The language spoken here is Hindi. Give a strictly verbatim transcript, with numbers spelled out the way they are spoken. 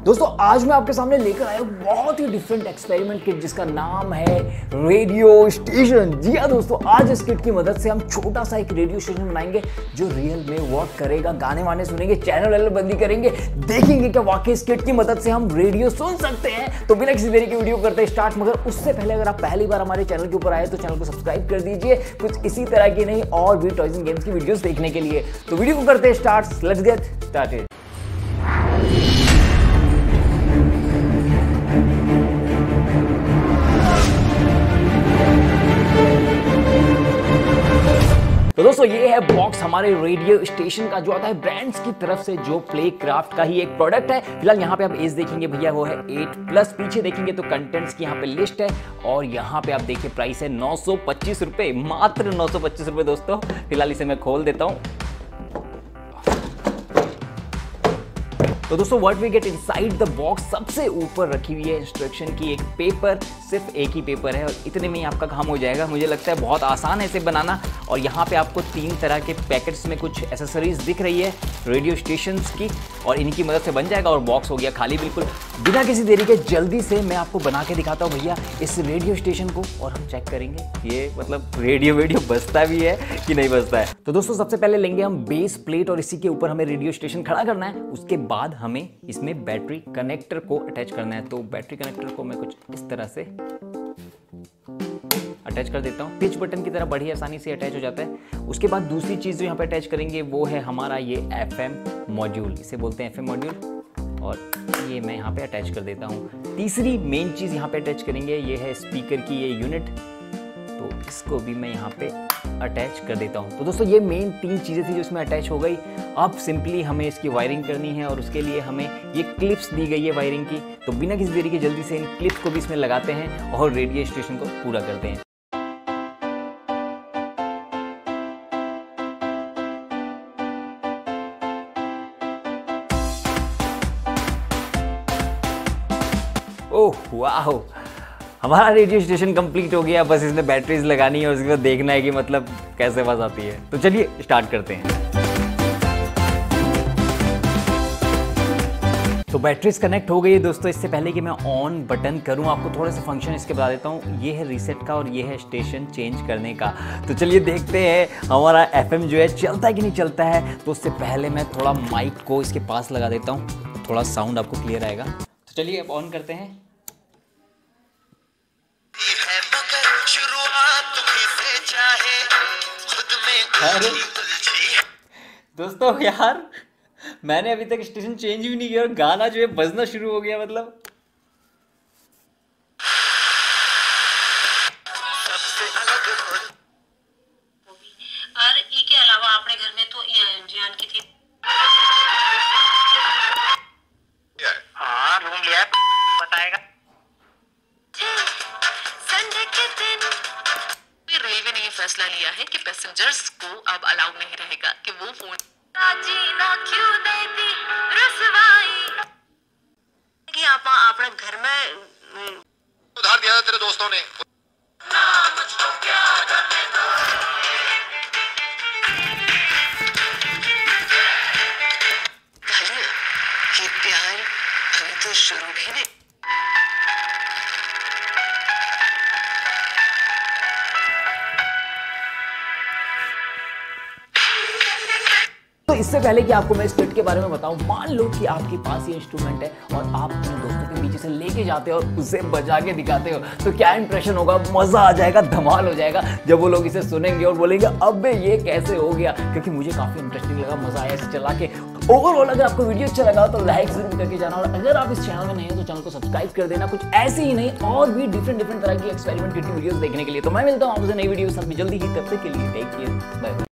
दोस्तों आज मैं आपके सामने लेकर आया हूँ बहुत ही डिफरेंट एक्सपेरिमेंट किट जिसका नाम है रेडियो स्टेशन। जी हाँ दोस्तों, आज इस किट की मदद से हम छोटा सा एक रेडियो स्टेशन बनाएंगे जो रियल में वर्क करेगा। गाने वाने सुनेंगे, चैनल वैनल बंदी करेंगे, देखेंगे कि वाकई इस किट की मदद से हम रेडियो सुन सकते हैं। तो बिना किसी देरी के वीडियो करते हैं स्टार्ट। मगर उससे पहले अगर आप पहली बार हमारे चैनल के ऊपर आए तो चैनल को सब्सक्राइब कर दीजिए कुछ इसी तरह की नहीं और भी टॉयज एंड गेम्स की वीडियोस देखने के लिए। तो वीडियो को करते हैं स्टार्ट। Let's get started. तो दोस्तों ये है बॉक्स हमारे रेडियो स्टेशन का जो आता है ब्रांड्स की तरफ से, जो प्ले क्राफ्ट का ही एक प्रोडक्ट है। फिलहाल यहाँ पे आप एज देखेंगे भैया वो है एट प्लस, पीछे देखेंगे तो कंटेंट्स की यहाँ पे लिस्ट है और यहाँ पे आप देखिए प्राइस है नौ सौ पच्चीस रुपए, मात्र नौ सौ पच्चीस रुपए दोस्तों। फिलहाल इसे मैं खोल देता हूँ। तो दोस्तों what we get inside the box, सबसे ऊपर रखी हुई है इंस्ट्रक्शन की एक पेपर, सिर्फ एक ही पेपर है और इतने में ही आपका काम हो जाएगा। मुझे लगता है बहुत आसान है इसे बनाना। और यहाँ पे आपको तीन तरह के पैकेट्स में कुछ एसेसरीज दिख रही है रेडियो स्टेशंस की और इनकी मदद से बन जाएगा और बॉक्स हो गया खाली बिल्कुल। बिना किसी देरी के जल्दी से मैं आपको बना के दिखाता हूँ भैया इस रेडियो स्टेशन को और हम चेक करेंगे ये मतलब रेडियो वेडियो बजता भी है कि नहीं बजता है। तो दोस्तों सबसे पहले लेंगे हम बेस प्लेट और इसी के ऊपर हमें रेडियो स्टेशन खड़ा करना है। उसके बाद हमें इसमें बैटरी कनेक्टर को अटैच करना है। तो बैटरी कनेक्टर को मैं कुछ इस तरह से अटैच कर देता हूँ। पिच बटन की तरह बड़ी आसानी से अटैच हो जाता है। उसके बाद दूसरी चीज जो यहाँ पे अटैच करेंगे वो है हमारा ये एफएम मॉड्यूल, इसे बोलते हैं एफएम मॉड्यूल और ये मैं यहाँ पे अटैच कर देता हूँ। तीसरी मेन चीज यहाँ पे अटैच करेंगे ये है स्पीकर की ये यूनिट, तो इसको भी मैं यहाँ पे अटैच कर देता हूँ। तो दोस्तों ये मेन तीन चीज़ें थी जो इसमें अटैच हो गई। अब सिंपली हमें इसकी वायरिंग करनी है और उसके लिए हमें ये क्लिप्स दी गई है वायरिंग की। तो बिना किसी देरी के जल्दी से इन क्लिप्स को भी इसमें लगाते हैं और रेडियो स्टेशन को पूरा करते हैं। ओह वाह, हमारा रेडियो स्टेशन कंप्लीट हो गया। बस इसमें बैटरीज लगानी है और उसके बाद देखना है कि मतलब कैसे आवाज आती है। तो चलिए स्टार्ट करते हैं। तो बैटरीज कनेक्ट हो गई है दोस्तों। इससे पहले कि मैं ऑन बटन करूं आपको थोड़े से फंक्शन इसके बता देता हूं। ये है रीसेट का और ये है स्टेशन चेंज करने का। तो चलिए देखते हैं हमारा एफएम जो है चलता है कि नहीं चलता है। तो उससे पहले मैं थोड़ा माइक को इसके पास लगा देता हूँ, थोड़ा साउंड आपको क्लियर आएगा। तो चलिए अब ऑन करते हैं। दोस्तों यार मैंने अभी तक स्टेशन चेंज भी नहीं किया और गाना जो है बजना शुरू हो गया। मतलब और ई के अलावा अपने घर में तो जान की थी। हाँ रूम लिया बताएगा। संडे के दिन रेलवे ने ये फैसला लिया है कि पैसेंजर्स को अब अलाउ नहीं रहेगा कि वो फोन जीना क्यों देती रसवाई कि आप अपने घर में उधार दिया था तेरे दोस्तों ने। मुझको प्यार करने दो। ये प्यार अभी तो शुरू भी नहीं। तो इससे पहले कि आपको मैं इस किट के बारे में बताऊं, मान लो कि आपके पास ये इंस्ट्रूमेंट है और आप अपने दोस्तों के पीछे से लेके जाते हो और उसे बजा के दिखाते हो तो क्या इंप्रेशन होगा। मजा आ जाएगा, धमाल हो जाएगा जब वो लोग इसे सुनेंगे और बोलेंगे अबे ये कैसे हो गया। क्योंकि मुझे काफी इंटरेस्टिंग लगा, मजा आया इसे चला के। ओवरऑल अगर आपको वीडियो अच्छा लगा तो लाइक जरूर करके जाना और अगर आप इस चैनल में नहीं है तो चैनल को सब्सक्राइब कर देना कुछ ऐसे ही नहीं और भी डिफरेंट डिफरेंट तरह की एक्सपेरिमेंट किट की वीडियोस देखने के लिए। तो मैं मिलता हूं आपसे नई वीडियो साथ में जल्दी ही, तब तक के लिए टेक केयर, बाय बाय।